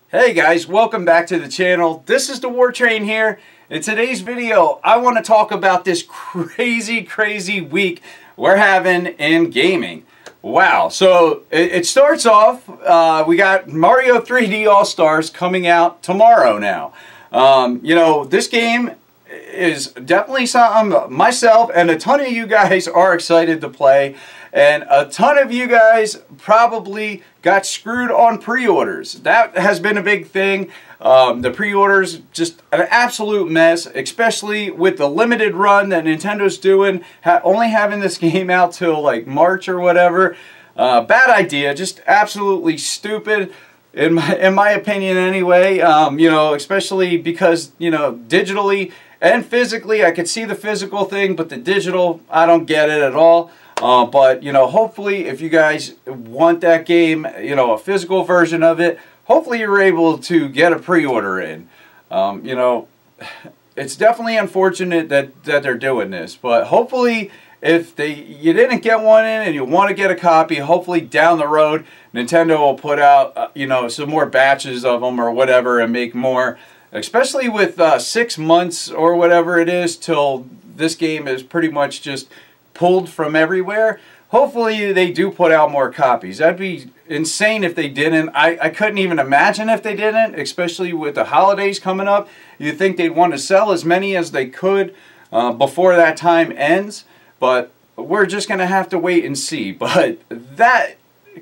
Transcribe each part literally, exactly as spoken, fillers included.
Hey guys, welcome back to the channel. This is the War Train here. In today's video, I want to talk about this crazy, crazy week we're having in gaming. Wow, so it, it starts off, uh, we got Mario three D All-Stars coming out tomorrow now. Um, you know, this game is definitely something myself and a ton of you guys are excited to play. And a ton of you guys probably got screwed on pre-orders. That has been a big thing. Um, the pre-orders, just an absolute mess, especially with the limited run that Nintendo's doing, ha only having this game out till like March or whatever. Uh, bad idea, just absolutely stupid. In my, in my opinion anyway, um, you know, especially because, you know, digitally and physically, I could see the physical thing, but the digital, I don't get it at all. Uh, but, you know, hopefully if you guys want that game, you know, a physical version of it, hopefully you're able to get a pre-order in. Um, you know, it's definitely unfortunate that, that they're doing this, but hopefully if they you didn't get one in and you want to get a copy, hopefully down the road Nintendo will put out, uh, you know, some more batches of them or whatever and make more, especially with uh, six months or whatever it is till this game is pretty much just pulled from everywhere. Hopefully they do put out more copies. That'd be insane if they didn't. I, I couldn't even imagine if they didn't, especially with the holidays coming up. You'd think they'd want to sell as many as they could uh, before that time ends, but we're just going to have to wait and see. But that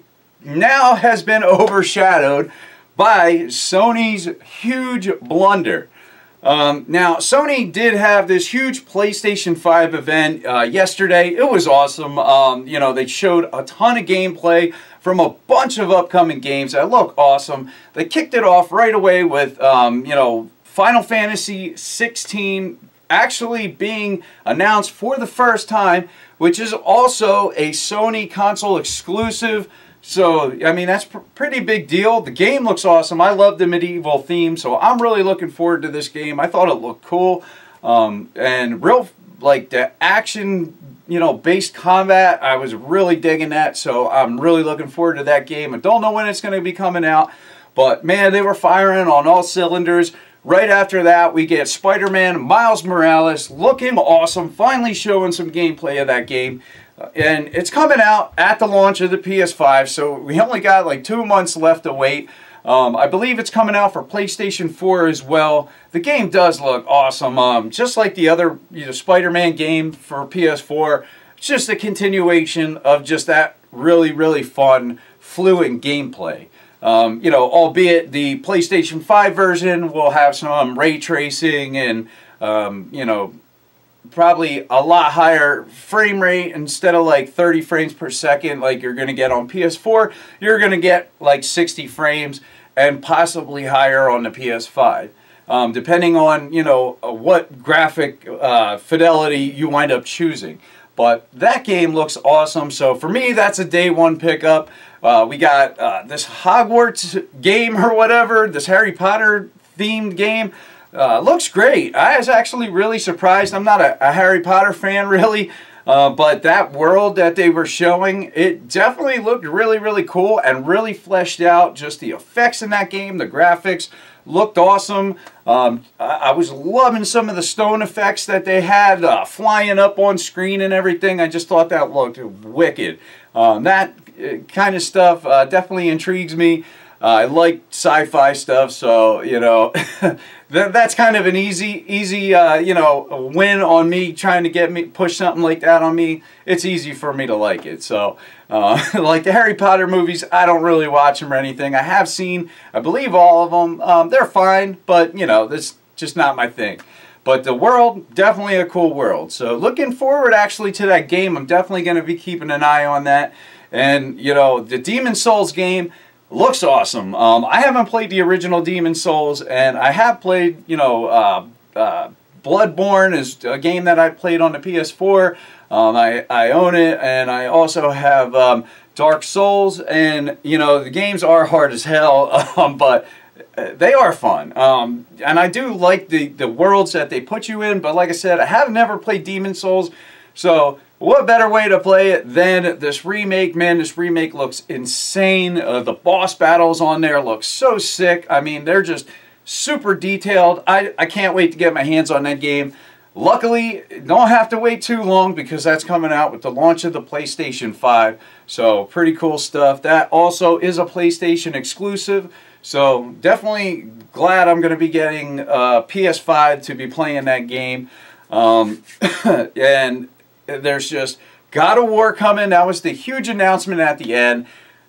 now has been overshadowed by Sony's huge blunder. Um, now, Sony did have this huge PlayStation five event uh, yesterday. It was awesome. Um, you know, they showed a ton of gameplay from a bunch of upcoming games that look awesome. They kicked it off right away with, um, you know, Final Fantasy sixteen actually being announced for the first time, which is also a Sony console exclusive. So, I mean, that's a pretty big deal. The game looks awesome. I love the medieval theme, so I'm really looking forward to this game. I thought it looked cool. Um, and real, like, the action, you know, based combat, I was really digging that. So, I'm really looking forward to that game. I don't know when it's going to be coming out. But, man, they were firing on all cylinders. Right after that, we get Spider-Man Miles Morales looking awesome. Finally showing some gameplay of that game. And it's coming out at the launch of the P S five, so we only got like two months left to wait. Um, I believe it's coming out for PlayStation four as well. The game does look awesome, um, just like the other you know, Spider-Man game for P S four. It's just a continuation of just that really, really fun, fluent gameplay. Um, you know, albeit the PlayStation five version will have some ray tracing and, um, you know, probably a lot higher frame rate. Instead of like thirty frames per second like you're going to get on P S four, you're going to get like sixty frames and possibly higher on the P S five. Um, depending on, you know, what graphic uh, fidelity you wind up choosing. But that game looks awesome, so for me that's a day one pickup. Uh, we got uh, this Hogwarts game or whatever, this Harry Potter themed game. Uh, looks great. I was actually really surprised. I'm not a, a Harry Potter fan really, uh, but that world that they were showing, it definitely looked really, really cool and really fleshed out. Just the effects in that game, the graphics looked awesome. Um, I, I was loving some of the stone effects that they had uh, flying up on screen and everything. I just thought that looked wicked. Um, that uh, kind of stuff uh, definitely intrigues me. Uh, I like sci-fi stuff, so, you know, that, that's kind of an easy, easy, uh, you know, win on me trying to get me, push something like that on me. It's easy for me to like it. So, uh, like the Harry Potter movies, I don't really watch them or anything. I have seen, I believe, all of them. Um, they're fine, but, you know, that's just not my thing. But the world, definitely a cool world. So, looking forward, actually, to that game. I'm definitely going to be keeping an eye on that. And, you know, the Demon's Souls game looks awesome. Um, I haven't played the original Demon's Souls, and I have played, you know, uh, uh, Bloodborne is a game that I played on the P S four. Um, I, I own it, and I also have um, Dark Souls, and, you know, the games are hard as hell, um, but they are fun. Um, and I do like the, the worlds that they put you in, but like I said, I have never played Demon's Souls, so what better way to play it than this remake? Man, this remake looks insane. Uh, the boss battles on there look so sick. I mean, they're just super detailed. I, I can't wait to get my hands on that game. Luckily, don't have to wait too long because that's coming out with the launch of the PlayStation five. So, pretty cool stuff. That also is a PlayStation exclusive. So, definitely glad I'm going to be getting uh, P S five to be playing that game. Um, and there's just God of War coming. That was the huge announcement at the end.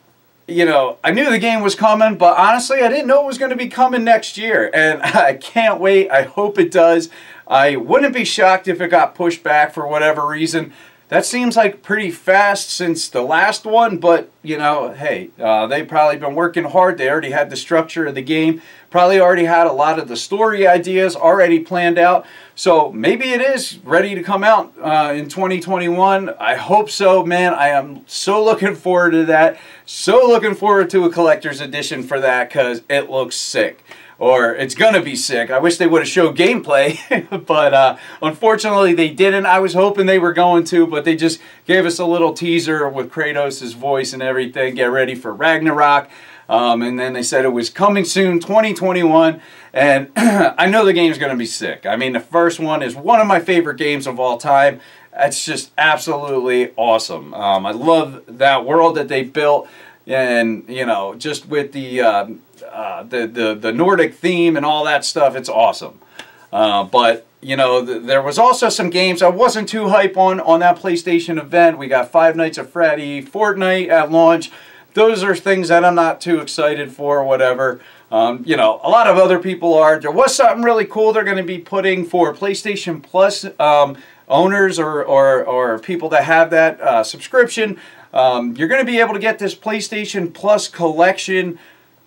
You know, I knew the game was coming, but honestly, I didn't know it was going to be coming next year. And I can't wait. I hope it does. I wouldn't be shocked if it got pushed back for whatever reason. That seems like pretty fast since the last one, but, you know, hey, uh, they've probably been working hard. They already had the structure of the game, probably already had a lot of the story ideas already planned out. So maybe it is ready to come out uh, in twenty twenty-one. I hope so, man. I am so looking forward to that. So looking forward to a collector's edition for that because it looks sick. Or it's gonna be sick. I wish they would have showed gameplay, but uh, unfortunately they didn't. I was hoping they were going to, but they just gave us a little teaser with Kratos' voice and everything. Get ready for Ragnarok. Um, and then they said it was coming soon, twenty twenty-one. And I know the game's gonna be sick. I mean, the first one is one of my favorite games of all time. It's just absolutely awesome. Um, I love that world that they built. And, you know, just with the, uh, uh, the, the, the Nordic theme and all that stuff, it's awesome. Uh, but, you know, th there was also some games I wasn't too hype on on that PlayStation event. We got Five Nights at Freddy, Fortnite at launch. Those are things that I'm not too excited for or whatever. Um, you know, a lot of other people are. There was something really cool they're going to be putting for PlayStation Plus um, owners or, or, or people that have that uh, subscription. Um, you're going to be able to get this PlayStation Plus collection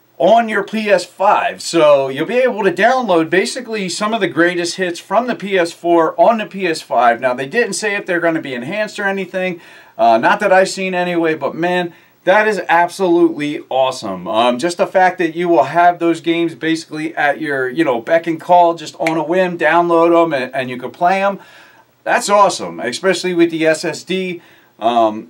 on your P S five. So you'll be able to download basically some of the greatest hits from the P S four on the P S five. Now, they didn't say if they're going to be enhanced or anything. Uh, not that I've seen anyway, but man, that is absolutely awesome. Um, just the fact that you will have those games basically at your, you know, beck and call, just on a whim, download them and, and you can play them. That's awesome, especially with the S S D. Um,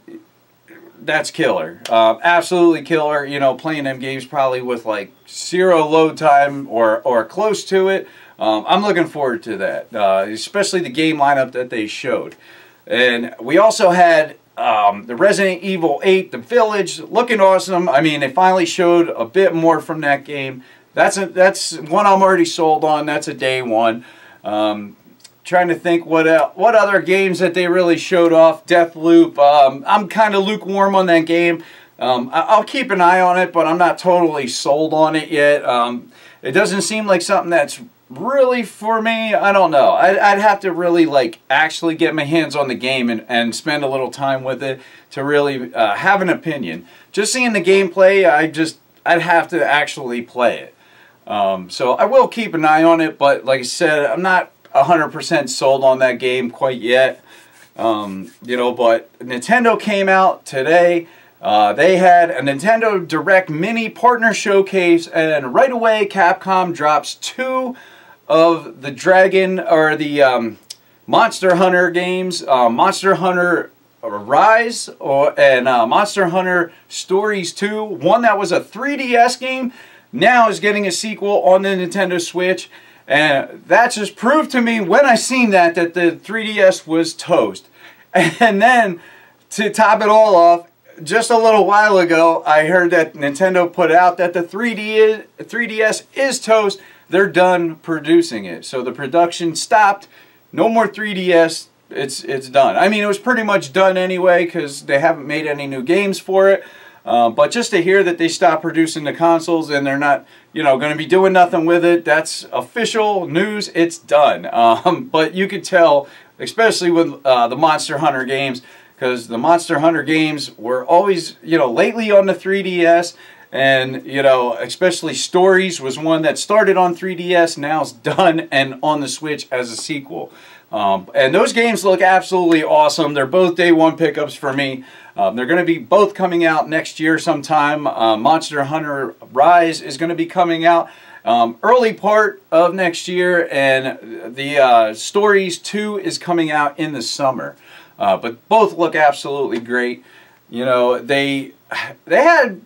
That's killer. Uh, absolutely killer. You know, playing them games probably with like zero load time or, or close to it. Um, I'm looking forward to that, uh, especially the game lineup that they showed. And we also had um, the Resident Evil eight, The Village, looking awesome. I mean, they finally showed a bit more from that game. That's, a, that's one I'm already sold on. That's a day one. Um, Trying to think what uh, what other games that they really showed off. Deathloop. Um, I'm kind of lukewarm on that game. Um, I I'll keep an eye on it, but I'm not totally sold on it yet. Um, it doesn't seem like something that's really for me. I don't know. I'd, I'd have to really like actually get my hands on the game and, and spend a little time with it to really uh, have an opinion. Just seeing the gameplay, I just I'd have to actually play it. Um, so I will keep an eye on it, but like I said, I'm not one hundred percent sold on that game quite yet. Um, you know, but Nintendo came out today. Uh, they had a Nintendo Direct Mini Partner Showcase, and right away Capcom drops two of the Dragon or the um, Monster Hunter games, uh, Monster Hunter Rise or and uh, Monster Hunter Stories two. One that was a three D S game now is getting a sequel on the Nintendo Switch. And that just proved to me when I seen that that the three D S was toast. And then to top it all off, just a little while ago, I heard that Nintendo put out that the three D S is toast. They're done producing it. So the production stopped. No more three D S. It's, it's done. I mean, it was pretty much done anyway because they haven't made any new games for it. Uh, but just to hear that they stopped producing the consoles and they're not, you know, going to be doing nothing with it, that's official news. It's done. Um, but you could tell, especially with uh, the Monster Hunter games, because the Monster Hunter games were always, you know, lately on the three D S, and, you know, especially Stories was one that started on three D S, now it's done and on the Switch as a sequel. Um, and those games look absolutely awesome. They're both day one pickups for me. Um, they're going to be both coming out next year sometime. Uh, Monster Hunter Rise is going to be coming out um, early part of next year, and the uh, Stories two is coming out in the summer. Uh, but both look absolutely great. You know, they they had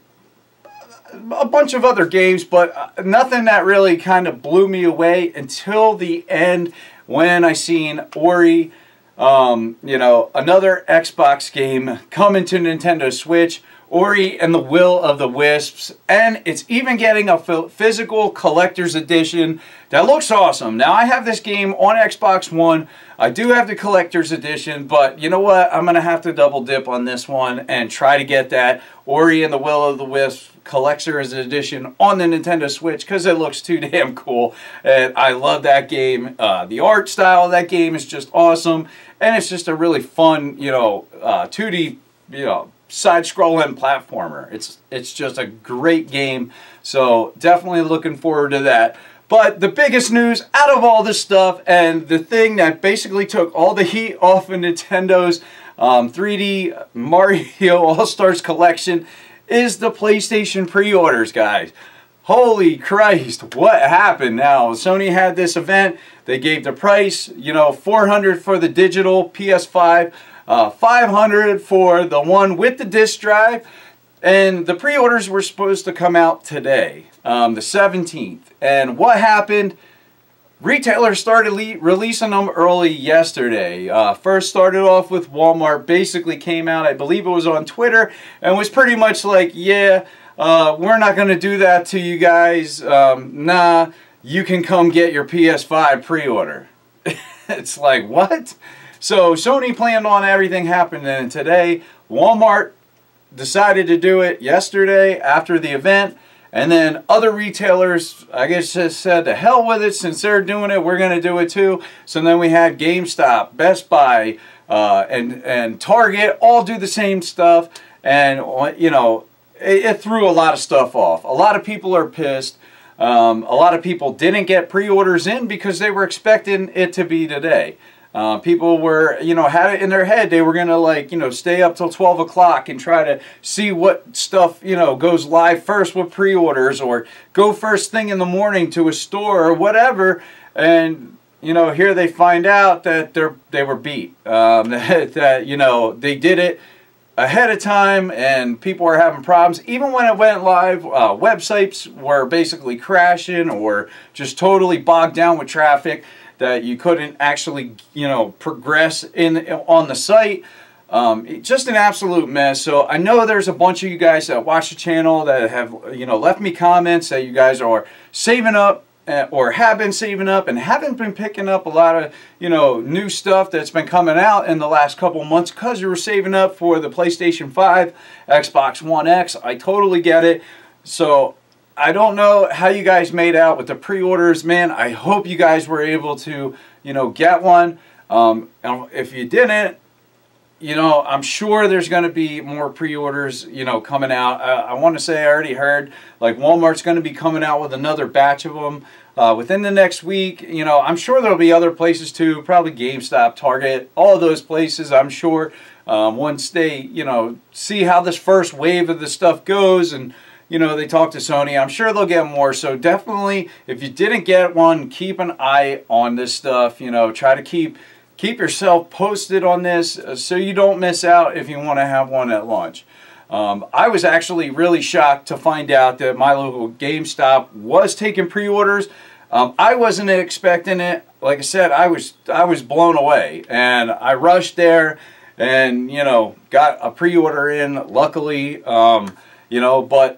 a bunch of other games, but nothing that really kind of blew me away until the end when I seen Ori, um, you know, another Xbox game coming to Nintendo Switch, Ori and the Will of the Wisps, and it's even getting a physical collector's edition that looks awesome. Now, I have this game on Xbox One. I do have the collector's edition, but you know what? I'm going to have to double dip on this one and try to get that Ori and the Will of the Wisps collector's edition on the Nintendo Switch because it looks too damn cool. And I love that game. Uh, the art style of that game is just awesome, and it's just a really fun, you know, uh, two D, you know, side-scrolling platformer. It's it's just a great game, so definitely looking forward to that. But the biggest news out of all this stuff, and the thing that basically took all the heat off of Nintendo's um, three D Mario All-Stars collection, is the PlayStation pre-orders, guys. Holy Christ, what happened now? Sony had this event, they gave the price, you know, four hundred dollars for the digital P S five, Uh, five hundred dollars for the one with the disc drive, and the pre-orders were supposed to come out today, um, the seventeenth. And what happened? Retailers started releasing them early yesterday. Uh, first started off with Walmart, basically came out, I believe it was on Twitter, and was pretty much like, yeah, uh, we're not going to do that to you guys. Um, nah, you can come get your P S five pre-order. It's like, what? So Sony planned on everything happening today. Walmart decided to do it yesterday after the event. And then other retailers, I guess, just said, to hell with it. Since they're doing it, we're going to do it too. So then we had GameStop, Best Buy, uh, and, and Target all do the same stuff. And, you know, it, it threw a lot of stuff off. A lot of people are pissed. Um, a lot of people didn't get pre-orders in because they were expecting it to be today. Uh, people were, you know, had it in their head they were going to, like, you know, stay up till twelve o'clock and try to see what stuff, you know, goes live first with pre-orders, or go first thing in the morning to a store or whatever. And, you know, here they find out that they're, they were beat. Um, that, that, you know, they did it ahead of time and people are having problems. Even when it went live, uh, websites were basically crashing or just totally bogged down with traffic, that you couldn't actually, you know, progress in on the site. Um, just an absolute mess. So I know there's a bunch of you guys that watch the channel that have, you know, left me comments that you guys are saving up uh, or have been saving up and haven't been picking up a lot of, you know, new stuff that's been coming out in the last couple months because you were saving up for the PlayStation five, Xbox One X. I totally get it. So I don't know how you guys made out with the pre-orders, man. I hope you guys were able to, you know, get one. Um, if you didn't, you know, I'm sure there's going to be more pre-orders, you know, coming out. I, I want to say I already heard, like, Walmart's going to be coming out with another batch of them uh, within the next week. You know, I'm sure there'll be other places too, probably GameStop, Target, all of those places, I'm sure. Um, once they, you know, see how this first wave of the stuff goes and, you know, they talk to Sony, I'm sure they'll get more. So definitely, if you didn't get one, keep an eye on this stuff. You know, try to keep keep yourself posted on this uh, so you don't miss out if you want to have one at launch. Um, I was actually really shocked to find out that my local GameStop was taking pre-orders. Um, I wasn't expecting it. Like I said, I was I was blown away, and I rushed there, and, you know, got a pre-order in. Luckily, um, you know, but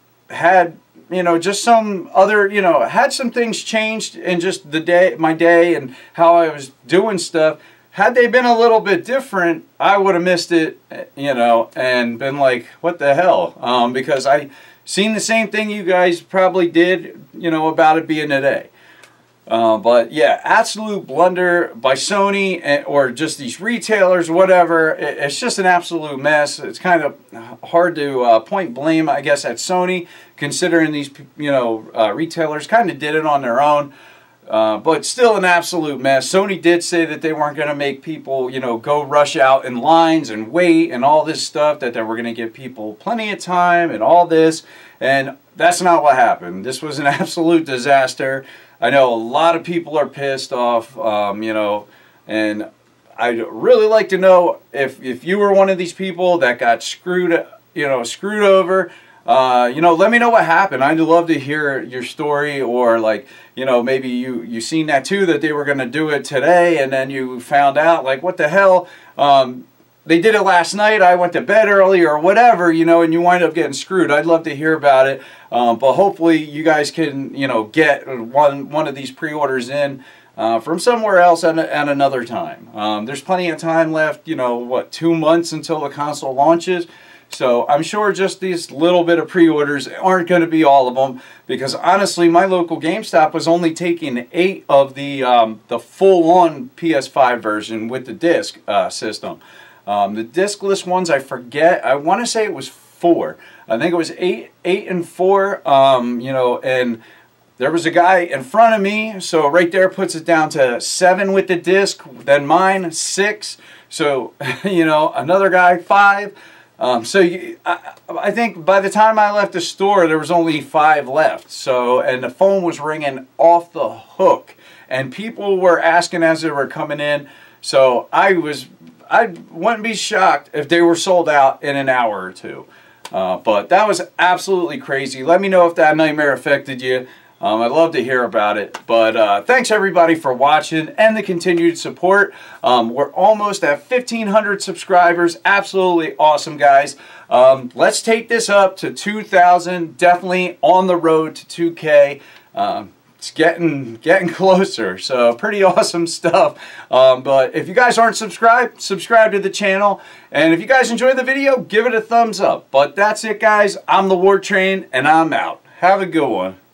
had, you know, just some other, you know, had some things changed in just the day, my day and how I was doing stuff. Had they been a little bit different, I would have missed it, you know, and been like, what the hell? Um, because I seen the same thing you guys probably did, you know, about it being today. Uh, but yeah, absolute blunder by Sony and, or just these retailers, whatever. It, it's just an absolute mess. It's kind of hard to uh, point blame, I guess, at Sony, considering these, you know, uh, retailers kind of did it on their own. Uh, but still an absolute mess. Sony did say that they weren't going to make people, you know, go rush out in lines and wait and all this stuff, that they were going to give people plenty of time and all this. And that's not what happened. This was an absolute disaster. I know a lot of people are pissed off, um, you know, and I'd really like to know if, if you were one of these people that got screwed, you know, screwed over. Uh, you know, let me know what happened. I'd love to hear your story, or like, you know, maybe you, you seen that too, that they were going to do it today and then you found out like, what the hell, um, they did it last night, I went to bed early or whatever, you know, and you wind up getting screwed. I'd love to hear about it. Um, but hopefully you guys can, you know, get one, one of these pre-orders in uh, from somewhere else at, at another time. Um, there's plenty of time left, you know, what, two months until the console launches. So I'm sure just these little bit of pre-orders aren't going to be all of them, because honestly my local GameStop was only taking eight of the, um, the full-on P S five version with the disc uh, system. Um, the discless ones, I forget. I want to say it was four. I think it was eight, eight and four. Um, you know, and there was a guy in front of me, so right there puts it down to seven with the disc. Then mine six. So you know, another guy five. Um, so you, I, I think by the time I left the store, there was only five left. So, and the phone was ringing off the hook, and people were asking as they were coming in. So I was. I wouldn't be shocked if they were sold out in an hour or two. Uh, but that was absolutely crazy. Let me know if that nightmare affected you. Um, I'd love to hear about it. But uh, thanks everybody for watching and the continued support. Um, we're almost at fifteen hundred subscribers. Absolutely awesome, guys. Um, let's take this up to two thousand. Definitely on the road to two K. Um, It's getting getting closer, so pretty awesome stuff. Um, but if you guys aren't subscribed, subscribe to the channel. And if you guys enjoyed the video, give it a thumbs up. But that's it, guys. I'm the War Train, and I'm out. Have a good one.